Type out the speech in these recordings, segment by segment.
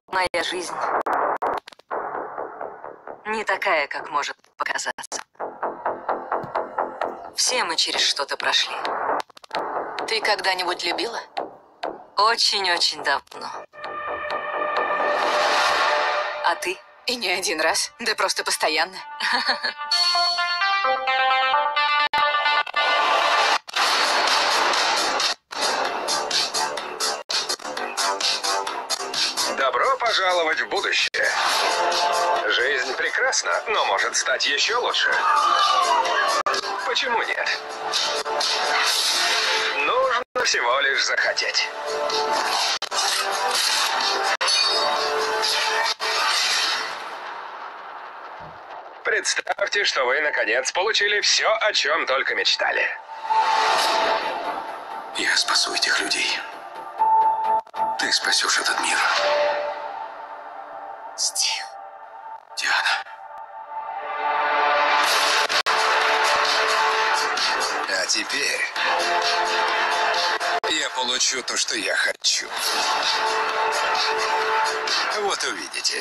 Моя жизнь не такая, как может показаться. Все мы через что-то прошли. Ты когда-нибудь любила? Очень-очень давно. А ты? И не один раз, да просто постоянно. Добро пожаловать в будущее. Жизнь прекрасна, но может стать еще лучше. Почему нет? Нужно всего лишь захотеть. Представьте, что вы, наконец, получили все, о чем только мечтали. Я спасу этих людей. Ты спасешь этот мир. Стив. Диана. А теперь я получу то, что я хочу. Вот увидите.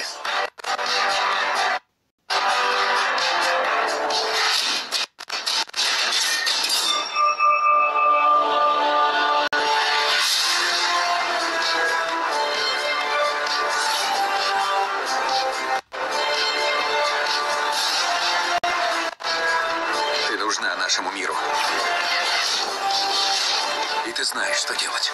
Ты нужна нашему миру. И ты знаешь, что делать.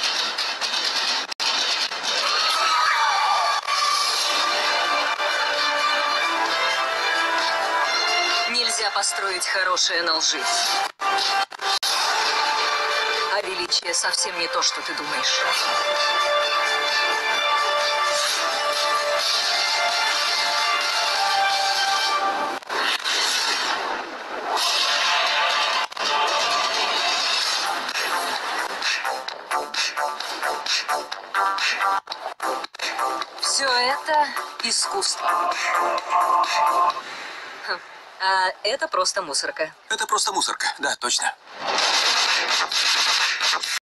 Нельзя построить хорошее на лжи. А величие совсем не то, что ты думаешь. Все это искусство. А это просто мусорка. Это просто мусорка. Да, точно.